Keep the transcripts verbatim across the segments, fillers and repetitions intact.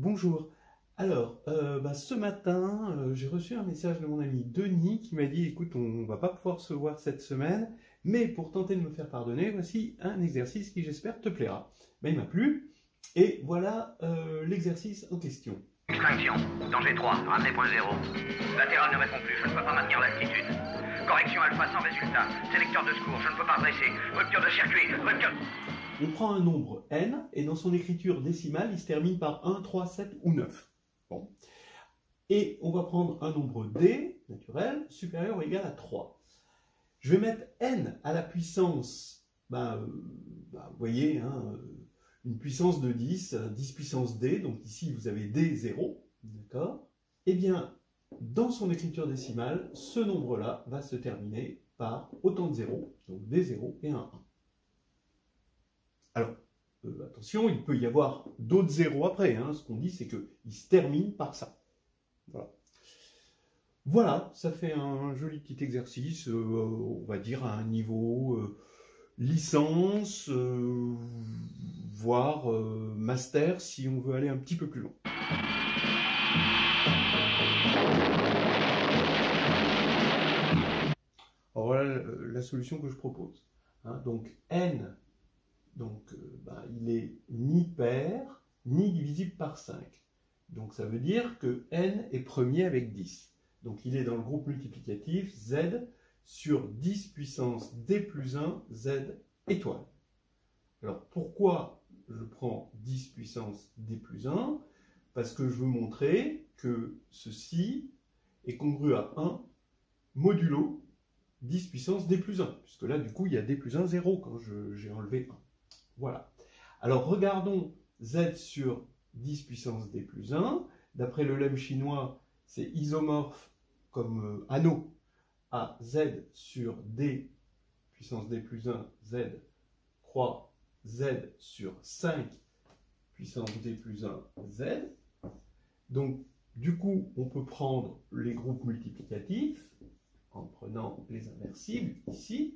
Bonjour. Alors, euh, bah, ce matin, euh, j'ai reçu un message de mon ami Denis qui m'a dit, écoute, on va pas pouvoir se voir cette semaine, mais pour tenter de me faire pardonner, voici un exercice qui, j'espère, te plaira. Ben, il m'a plu, et voilà euh, l'exercice en question. Extinction, danger trois, ramenez point zéro. Latéral ne répond plus, je ne peux pas maintenir l'altitude. Correction alpha sans résultat. Sélecteur de secours, je ne peux pas dresser. Rupture de circuit, rupture... On prend un nombre n, et dans son écriture décimale, il se termine par un, trois, sept ou neuf. Bon. Et on va prendre un nombre d, naturel, supérieur ou égal à trois. Je vais mettre n à la puissance, ben, euh, ben, vous voyez, hein, une puissance de dix, dix puissance d, donc ici vous avez d zéro, d'accord? Eh bien, dans son écriture décimale, ce nombre-là va se terminer par autant de zéros, donc d zéro et un un. Alors, euh, attention, il peut y avoir d'autres zéros après, hein. Ce qu'on dit, c'est qu'il se termine par ça. Voilà. Voilà, ça fait un joli petit exercice, euh, on va dire à un niveau euh, licence, euh, voire euh, master, si on veut aller un petit peu plus loin. Alors voilà la solution que je propose. Hein, donc n, donc, euh, ben, il est ni pair, ni divisible par cinq. Donc ça veut dire que n est premier avec dix. Donc il est dans le groupe multiplicatif z sur dix puissance d plus un, z étoile. Alors pourquoi je prends dix puissance d plus un? Parce que je veux montrer que ceci est congru à un modulo dix puissance d plus un. Puisque là, du coup, il y a d plus un, zéro quand j'ai enlevé un. Voilà. Alors regardons z sur dix puissance d plus un. D'après le lemme chinois, c'est isomorphe comme euh, anneau à z sur d puissance d plus un, z croix z sur cinq puissance d plus un, z. Donc, du coup, on peut prendre les groupes multiplicatifs en prenant les inversibles ici.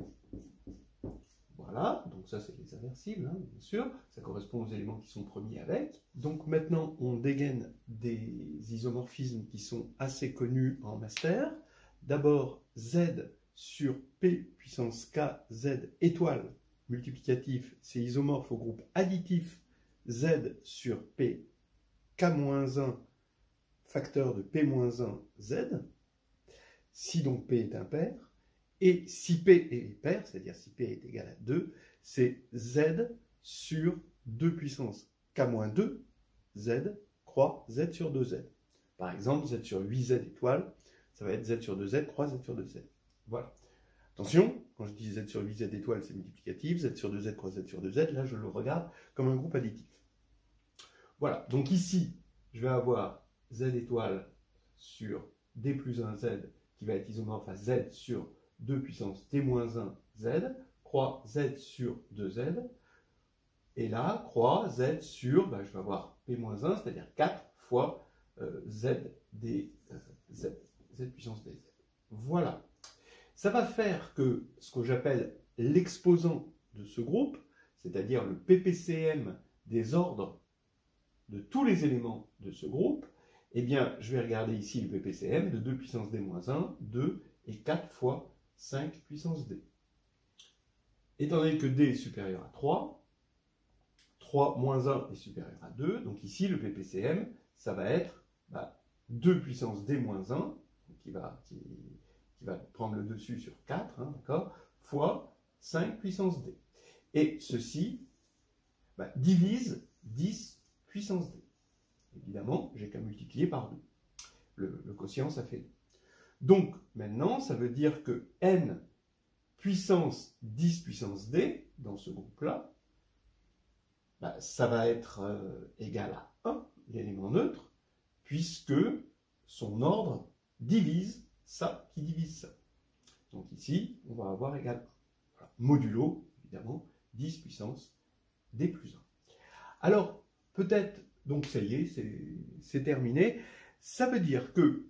Voilà, donc ça c'est les inversibles, hein, bien sûr, ça correspond aux éléments qui sont premiers avec. Donc maintenant on dégaine des isomorphismes qui sont assez connus en master. D'abord z sur p puissance k, z étoile multiplicatif, c'est isomorphe au groupe additif z sur p k moins un facteur de p moins un, z. Si donc p est impair, et si p est pair, c'est-à-dire si p est égal à deux, c'est z sur deux puissance k moins deux, z, croix z sur deux z. Par exemple, z sur huit z étoile, ça va être z sur deux z, croix z sur deux z. Voilà. Attention, quand je dis z sur huit z étoile, c'est multiplicatif, z sur deux z, croix z sur deux z, là je le regarde comme un groupe additif. Voilà, donc ici, je vais avoir z étoile sur d plus un z, qui va être isomorphe à z sur deux puissance d moins un, z, croix z sur deux z, et là, croix z sur, ben, je vais avoir p moins un, c'est-à-dire quatre fois euh, z, d, euh, z, z puissance dz. Voilà. Ça va faire que ce que j'appelle l'exposant de ce groupe, c'est-à-dire le P P C M des ordres de tous les éléments de ce groupe, eh bien, je vais regarder ici le P P C M de deux puissance d moins un, deux et quatre fois cinq puissance d. Étant donné que d est supérieur à trois, trois moins un est supérieur à deux, donc ici le P P C M, ça va être bah, deux puissance d moins un, qui va, qui, qui va prendre le dessus sur quatre, hein, d'accord, fois cinq puissance d. Et ceci bah, divise dix puissance d. Évidemment, j'ai qu'à multiplier par deux. Le, le quotient, ça fait deux. Donc, maintenant, ça veut dire que n puissance dix puissance d, dans ce groupe-là, bah, ça va être euh, égal à un, l'élément neutre, puisque son ordre divise ça qui divise ça. Donc ici, on va avoir égal à un. Voilà. Modulo, évidemment, dix puissance d plus un. Alors, peut-être, donc ça y est, c'est terminé. Ça veut dire que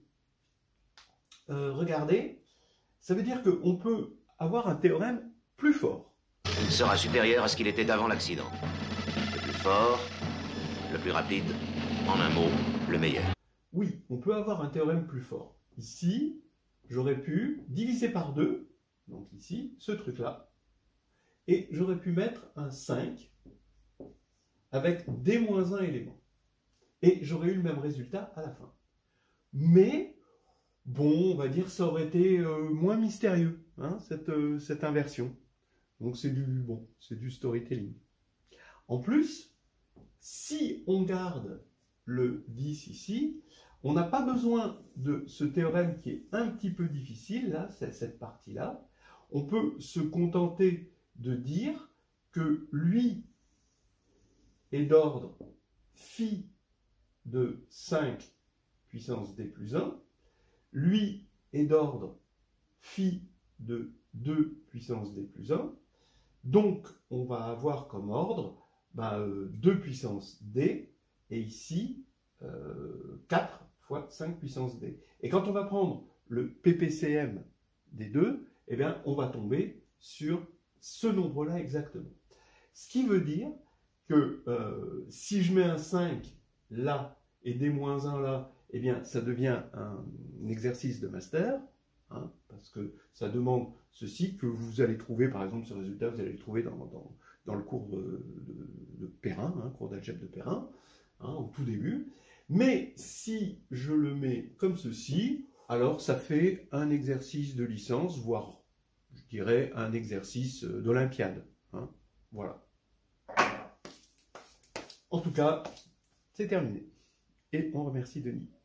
Euh, regardez, ça veut dire qu'on peut avoir un théorème plus fort. Il sera supérieur à ce qu'il était avant l'accident. Le plus fort, le plus rapide, en un mot, le meilleur. Oui, on peut avoir un théorème plus fort. Ici, j'aurais pu diviser par deux, donc ici, ce truc-là, et j'aurais pu mettre un cinq avec d moins un élément. Et j'aurais eu le même résultat à la fin. Mais, bon, on va dire ça aurait été euh, moins mystérieux, hein, cette, euh, cette inversion. Donc c'est du, bon, c'est du storytelling. En plus, si on garde le dix ici, on n'a pas besoin de ce théorème qui est un petit peu difficile, là, cette partie-là. On peut se contenter de dire que lui est d'ordre phi de cinq puissance d plus un, lui est d'ordre phi de deux puissance d plus un, donc on va avoir comme ordre ben, euh, deux puissance d, et ici euh, quatre fois cinq puissance d. Et quand on va prendre le P P C M des deux, eh bien, on va tomber sur ce nombre-là exactement. Ce qui veut dire que euh, si je mets un cinq là et d moins un là, eh bien, ça devient un, un exercice de master, hein, parce que ça demande ceci que vous allez trouver, par exemple, ce résultat, vous allez le trouver dans, dans, dans le cours de, de, de Perrin, hein, cours d'algèbre de Perrin, hein, au tout début. Mais si je le mets comme ceci, alors ça fait un exercice de licence, voire, je dirais, un exercice d'olympiade. Hein, voilà. En tout cas, c'est terminé. Et on remercie Denis.